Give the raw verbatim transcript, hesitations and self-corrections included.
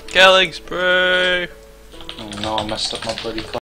Killing spree! Oh no, I messed up my bloody